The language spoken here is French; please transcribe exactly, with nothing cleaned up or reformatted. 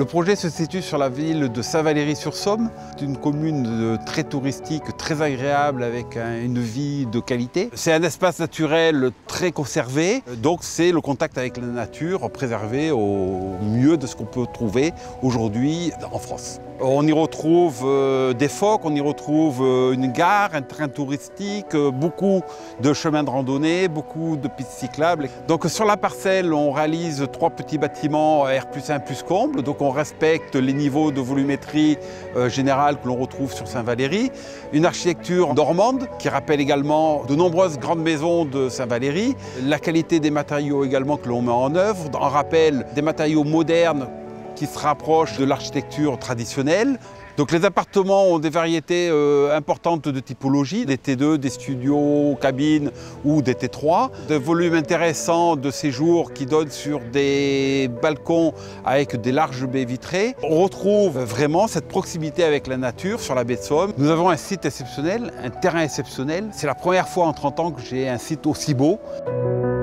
Le projet se situe sur la ville de Saint-Valery-sur-Somme. C'est une commune très touristique, très agréable, avec une vie de qualité. C'est un espace naturel très conservé, donc c'est le contact avec la nature préservé au mieux de ce qu'on peut trouver aujourd'hui en France. On y retrouve euh, des phoques, on y retrouve euh, une gare, un train touristique, euh, beaucoup de chemins de randonnée, beaucoup de pistes cyclables. Donc sur la parcelle, on réalise trois petits bâtiments R plus un plus comble. Donc on respecte les niveaux de volumétrie euh, générale que l'on retrouve sur Saint-Valery. Une architecture normande qui rappelle également de nombreuses grandes maisons de Saint-Valery. La qualité des matériaux également que l'on met en œuvre, en rappel des matériaux modernes qui se rapprochent de l'architecture traditionnelle. Donc les appartements ont des variétés euh, importantes de typologie, des T deux, des studios, cabines ou des T trois. Des volumes intéressants de séjour qui donnent sur des balcons avec des larges baies vitrées. On retrouve vraiment cette proximité avec la nature sur la baie de Somme. Nous avons un site exceptionnel, un terrain exceptionnel. C'est la première fois en trente ans que j'ai un site aussi beau.